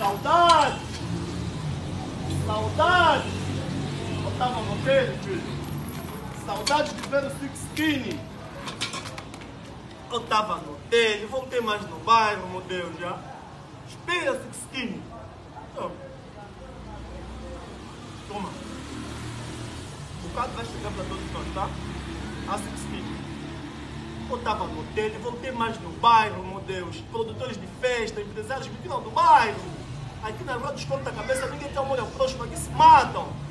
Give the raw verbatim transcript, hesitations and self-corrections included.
Saudade! Saudade! Eu tava no hotel, filho. Saudade de ver o Six Skinny. Eu tava no hotel, voltei mais no bairro, meu Deus, já. Espera, Six Skinny. Toma. Toma. O carro vai chegar para todos nós, tá? A Six Skinny. Eu tava no hotel, voltei mais no bairro, meu Deus. Produtores de festa, empresários me tiram do bairro. Aqui na rua dos corta a cabeça, ninguém tem amor ao próximo, aqui se matam.